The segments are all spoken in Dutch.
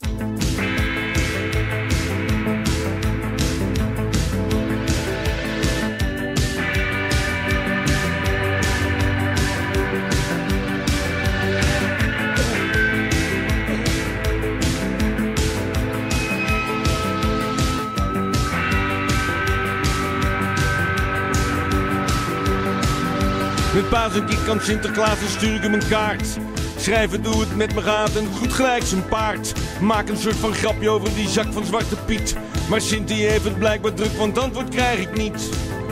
Met paas en kiek aan Sinterklaas en stuur ik hem een kaart. Schrijven doe het met me gaat en goed gelijk zijn paard. Maak een soort van grapje over die zak van Zwarte Piet. Maar Sinti heeft het blijkbaar druk, want antwoord krijg ik niet.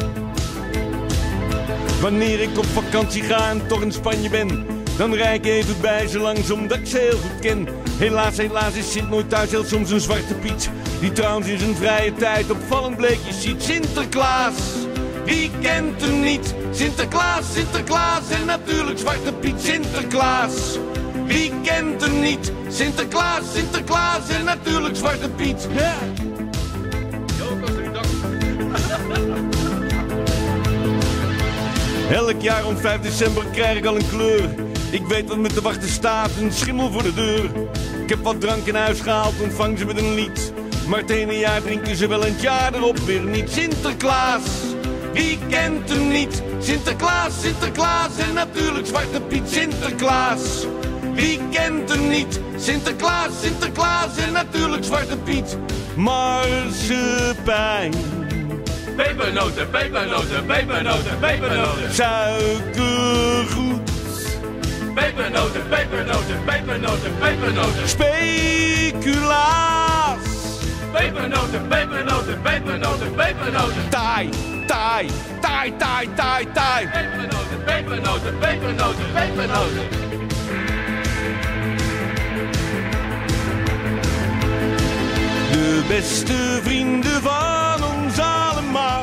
Wanneer ik op vakantie ga en toch in Spanje ben, dan rij ik even bij ze langs omdat ik ze heel goed ken. Helaas is Sint nooit thuis, heel soms een Zwarte Piet. Die trouwens in zijn vrije tijd opvallend bleekjes ziet. Sinterklaas, wie kent hem niet? Sinterklaas, Sinterklaas en natuurlijk Zwarte Piet. Sinterklaas, wie kent hem niet? Sinterklaas, Sinterklaas en natuurlijk Zwarte Piet. Ja. Elk jaar om 5 december krijg ik al een kleur. Ik weet wat me te wachten staat, een schimmel voor de deur. Ik heb wat drank in huis gehaald, ontvang ze met een lied. Maar het ene jaar drinken ze wel en het jaar erop weer niet. Sinterklaas, wie kent hem niet? Sinterklaas, Sinterklaas en natuurlijk Zwarte Piet. Sinterklaas, wie kent hem niet? Sinterklaas, Sinterklaas en natuurlijk Zwarte Piet. Marsepein, pepernoten, pepernoten, pepernoten, pepernoten. Suikergoed, pepernoten, pepernoten, pepernoten, pepernoten. Speculaas, pepernoten, pepernoten, pepernoten, pepernoten. taai, taai, taai, taai, taai, taai. Pepernoten, pepernoten, pepernoten, pepernoten. De beste vrienden van ons allemaal.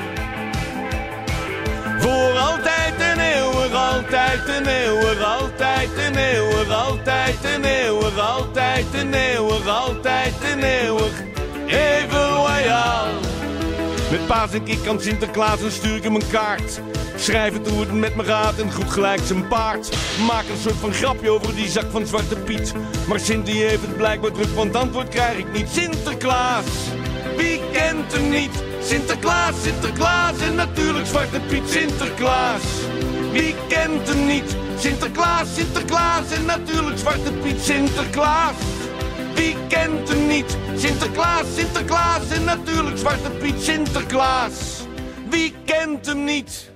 Voor altijd en eeuwig, altijd en eeuwig, altijd en eeuwig, altijd en eeuwig, altijd en eeuwig, altijd en eeuwig. Even royaal. Met paas en kiek aan Sinterklaas en stuur ik hem een kaart. Schrijf het hoe het met me gaat en goed gelijk zijn paard. Maak een soort van grapje over die zak van Zwarte Piet. Maar Sinti heeft het blijkbaar druk, want antwoord krijg ik niet. Sinterklaas, wie kent hem niet? Sinterklaas, Sinterklaas en natuurlijk Zwarte Piet. Sinterklaas, wie kent hem niet? Sinterklaas, Sinterklaas en natuurlijk Zwarte Piet. Sinterklaas, wie kent hem niet? Sinterklaas, Sinterklaas en natuurlijk Zwarte Piet. Sinterklaas, wie kent hem niet?